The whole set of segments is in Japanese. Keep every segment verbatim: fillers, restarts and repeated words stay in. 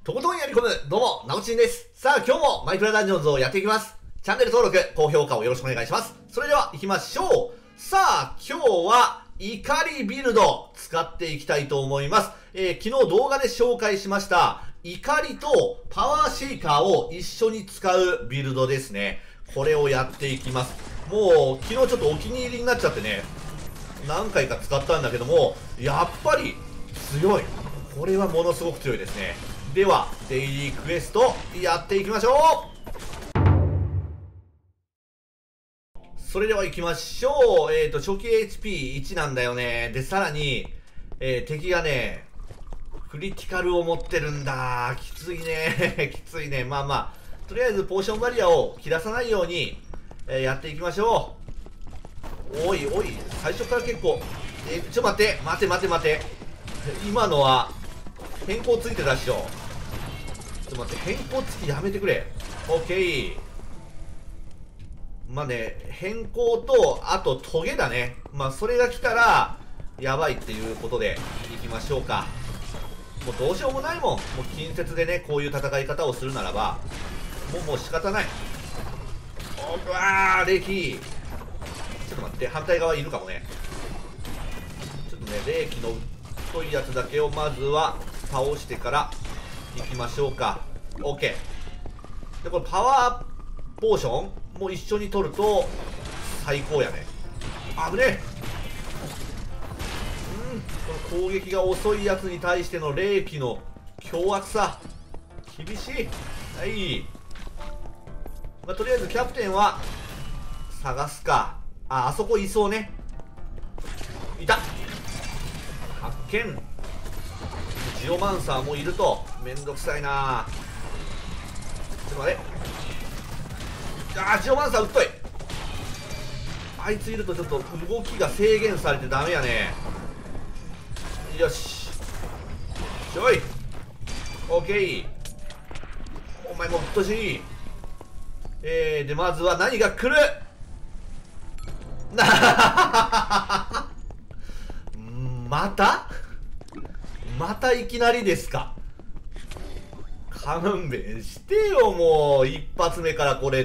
とことんやり込む、どうも、なおちんです。さあ、今日もマイクラダンジョンズをやっていきます。チャンネル登録、高評価をよろしくお願いします。それでは、行きましょう。さあ、今日は、怒りビルド、使っていきたいと思います。えー、昨日動画で紹介しました、怒りとパワーシェイカーを一緒に使うビルドですね。これをやっていきます。もう、昨日ちょっとお気に入りになっちゃってね、何回か使ったんだけども、やっぱり強い。これはものすごく強いですね。では、デイリークエストやっていきましょう。それでは行きましょう。えっと、初期 エイチピーいち なんだよね。で、さらに、えー、敵がね、クリティカルを持ってるんだ。きついね。きついね。まあまあ、とりあえずポーションバリアを切らさないように、えー、やっていきましょう。おいおい、最初から結構、えー、ちょっと待って、待て待て待て。今のは、変更ついてたっしょ。ちょっと待って、変更つきやめてくれ。オッケー。まあね、変更と、あとトゲだね。まあそれが来たら、やばいっていうことで、いきましょうか。もうどうしようもないもん。もう近接でね、こういう戦い方をするならば、もうもう仕方ない。おー、うわー、レイキー。ちょっと待って、反対側いるかもね。ちょっとね、レイキの太いやつだけをまずは倒してからいきましょうか。 OK で、これパワーポーションも一緒に取ると最高やね。危ねえ。うんこの攻撃が遅いやつに対しての霊気の凶悪さ厳しい。はい、まあ、とりあえずキャプテンは探すか。あ、あそこいそうね。いた。発見。ジオマンサーもいるとめんどくさいな。ちょっと待って。あー、ジオマンサーうっとい。あいついるとちょっと動きが制限されてダメやね。よしちょい。オッケー。お前もうっとしい。えー、でまずは何が来る。なまたまたいきなりですか。勘弁してよ、もう一発目からこれって。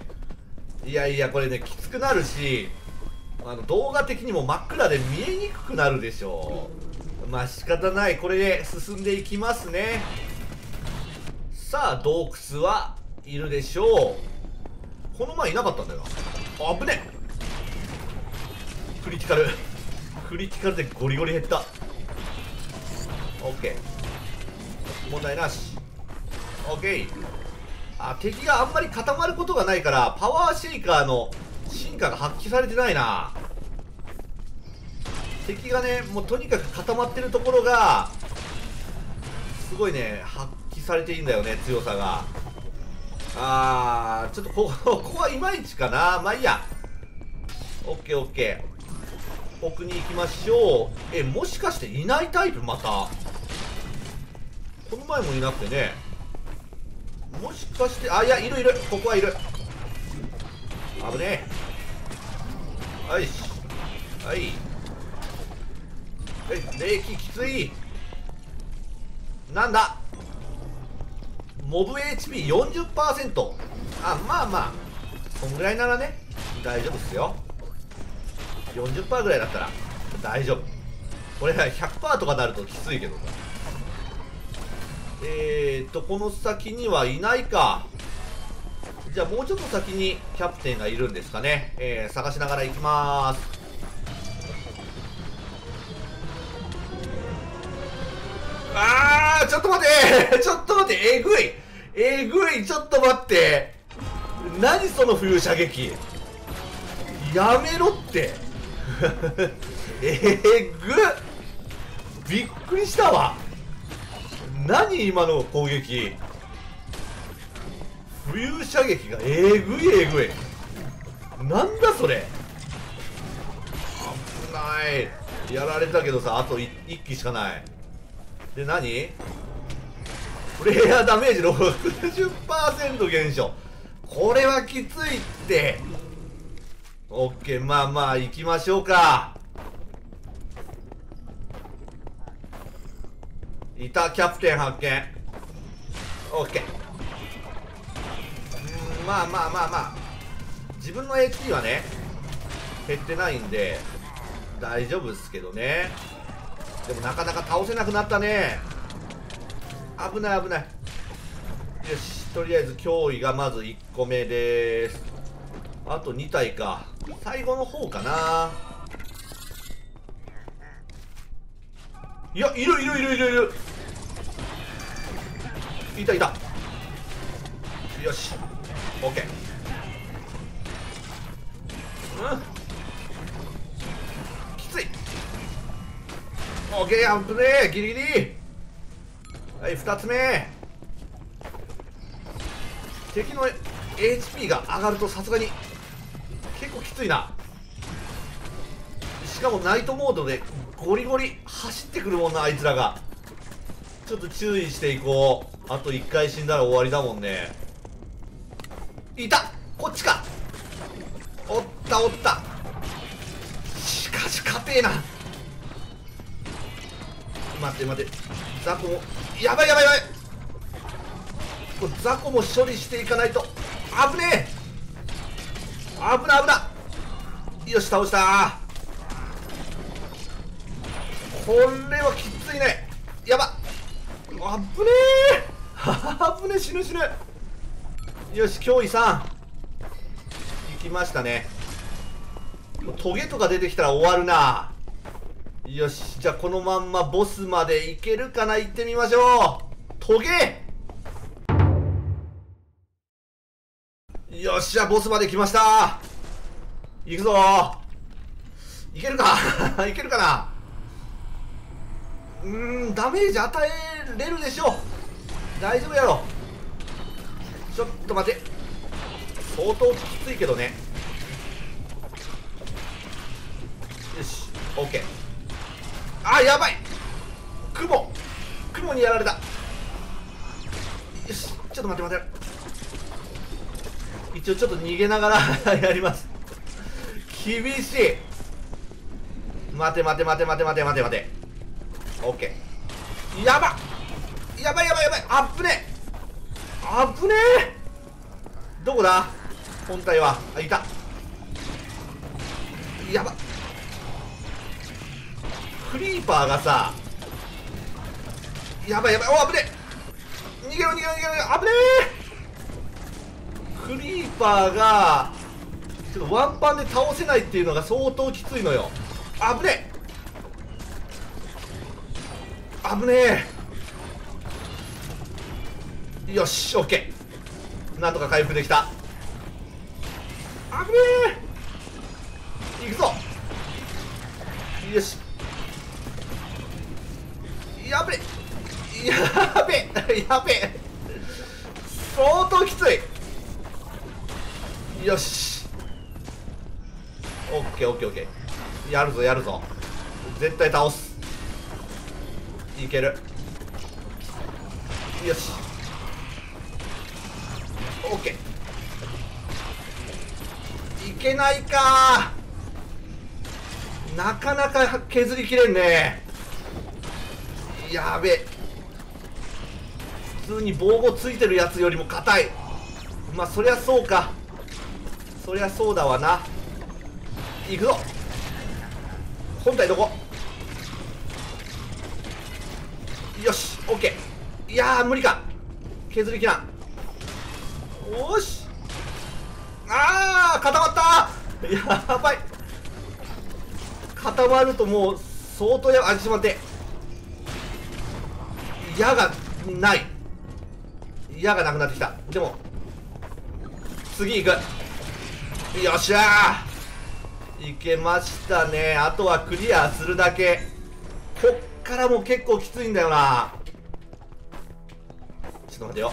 いやいや、これねきつくなるし、あの動画的にも真っ暗で見えにくくなるでしょう。まあ仕方ない。これで進んでいきますね。さあ洞窟はいるでしょう。この前いなかったんだよな。あぶねえ。クリティカルクリティカルでゴリゴリ減った。オッケー、問題なし。オッケー。あ、敵があんまり固まることがないからパワーシェイカーの進化が発揮されてないな。敵がねもうとにかく固まってるところがすごいね発揮されていいんだよね、強さが。あー、ちょっとこここはいまいちかな。まあいいや。オッケーオッケー、奥に行きましょう。え、もしかしていないタイプ。またこの前もいなくてね。もしかして、あ、いや、いるいる。ここはいる。危ねえ。はいし。はい。え、冷気きつい。なんだ。モブ エイチピーよんじゅっパーセント。あ、まあまあ。そんぐらいならね、大丈夫っすよ。よんじゅっパーセント ぐらいだったら大丈夫。これが ひゃくパーセント とかなるときついけどさ。えーと、この先にはいないか。じゃあもうちょっと先にキャプテンがいるんですかね。えー、探しながら行きまーす。あー、ちょっと待ってちょっと待って、えぐいえぐい、ちょっと待って。何その風射撃。やめろってえぐっ、びっくりしたわ。何今の攻撃。冬射撃がえぐいえぐい。なんだそれ。危ない。やられたけどさ、あといっきしかない。で何、プレイヤーダメージ ろくじゅっパーセント 減少。これはきついって。オッケー、まあまあ行きましょうか。いた、キャプテン発見。 オッケー。うん、まあまあまあまあ自分の エイチピー はね減ってないんで大丈夫っすけどね。でもなかなか倒せなくなったね。危ない危ない。よし、とりあえず脅威がまずいっこめです。あとに体か。最後の方かな。いや、いるいるいるいるいる。いたいた。よし、オッケー。うん、きつい。オッケー、アップねー、ギリギリ。はい、ふたつめ。敵の エイチピー が上がるとさすがに結構きついな。しかもナイトモードでゴリゴリ走ってくるもんな、あいつらが。ちょっと注意していこう。あといっかい死んだら終わりだもんね。いた、こっちか。おったおった。しかし硬えな。待って待って、ザコもやばいやばいやばい。これザコも処理していかないと。危ねえ、危な危な。よし、倒した。これはきついね。やばっ、危ねえ危ねえ、死ぬ死ぬ。よし、脅威さん行きましたね。トゲとか出てきたら終わるな。よし、じゃあこのまんまボスまで行けるかな。行ってみましょう。トゲ。よっしゃ、ボスまで来ました。行くぞ。いけるかいけるかな。うーん、ダメージ与えれるでしょう。大丈夫やろ。ちょっと待って、相当きついけどね。よし、オッケー。あ、やばい、雲雲にやられた。よし、ちょっと待って待って、一応ちょっと逃げながらやります。厳しい。待て待て待て待て待て待て待て。オッケー。やばやばいやばいやばい。あっぶねあっぶねえ。どこだ本体は。あ、いた。やば、クリーパーがさ、やばいやばい。お、危ねえ。逃げろ逃げろ逃げろ。危ねえ。クリーパーがちょっとワンパンで倒せないっていうのが相当きついのよ。危ねえ危ねえ。よし、オッケー。なんとか回復できた。危ねえ。行くぞ。よし、やべえやべえやべえ、相当きつい。よし、オッケーオッケーオッケー。やるぞやるぞ、絶対倒す。いける。よし、オッケー。いけないか。なかなか削りきれんね。やべえ、普通に防護ついてるやつよりも硬い。まあそりゃそうか、そりゃそうだわな。いくぞ。本体どこ。よし、オッケー。いやー無理か、削りきらん。おし、あー固まった。やばい、固まるともう相当やばい。あ、ちょっと待って、矢がない。矢がなくなってきた。でも次行く。よっしゃー、いけましたね。あとはクリアするだけ。こっからも結構きついんだよな。ちょっと待てよ。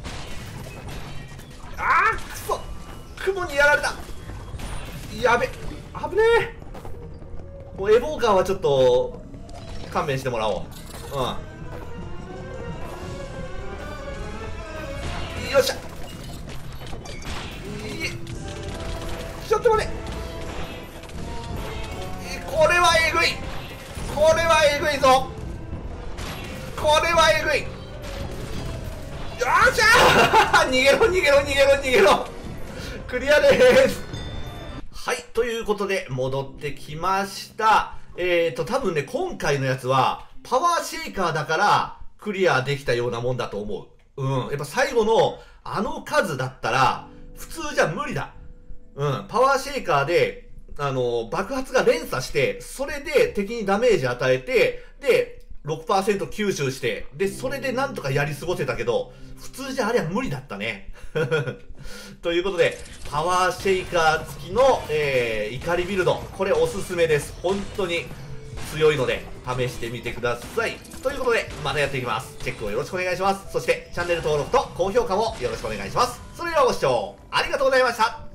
あーくそ、雲にやられた。やべ、危ねえ。もうエボーカーはちょっと勘弁してもらおう。うん、よっしゃ。ちょっと待って、これはえぐい、これはえぐいぞ、これはえぐい。よあーしゃー逃げろ逃げろ逃げろ逃げろクリアでーす。はい、ということで戻ってきました。えーと多分ね今回のやつはパワーシェイカーだからクリアできたようなもんだと思う。うん、やっぱ最後のあの数だったら普通じゃ無理だ。うん、パワーシェイカーであの爆発が連鎖して、それで敵にダメージ与えて、でろくパーセント 吸収して、でそれでなんとかやり過ごせたけど、普通じゃありゃ無理だったね。ということでパワーシェイカー付きの、えー、怒りビルド、これおすすめです。本当に強いので試してみてください。ということでまたやっていきます。チェックをよろしくお願いします。そしてチャンネル登録と高評価もよろしくお願いします。それではご視聴ありがとうございました。